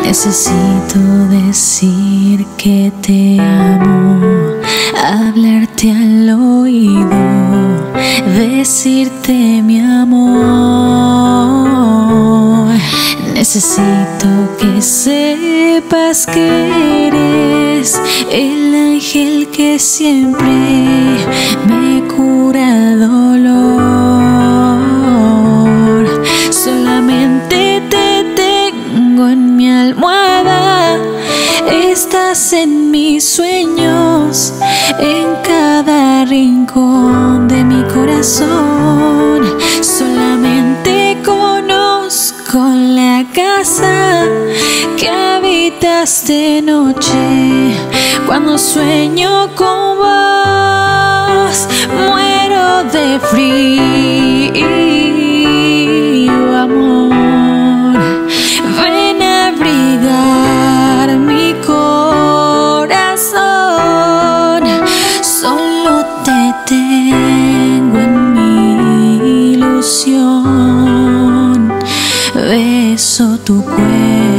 Necesito decir que te amo, hablarte al oído, decirte mi amor. Necesito que sepas que eres el ángel que siempre me cura el dolor. Solamente te tengo en mi almohada, estás en mis sueños, en cada rincón de mi corazón. Solamente conozco la casa que habitas de noche. Cuando sueño con vos, muero de frío, amor. Ven a abrigar mi corazón. Solo te tengo en mi ilusión. Beso tu cuerpo